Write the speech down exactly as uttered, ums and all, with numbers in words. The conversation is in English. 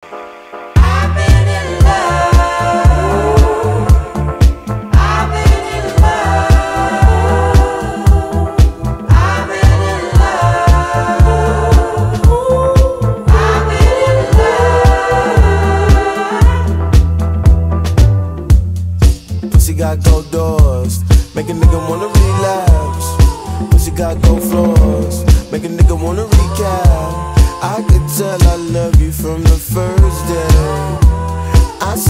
I've been in love. I've been in love. I've been in love. I've been in love. Pussy got gold doors, make a nigga wanna relapse. Pussy got gold floors, make a nigga wanna recap. I could tell I love you from the first day. I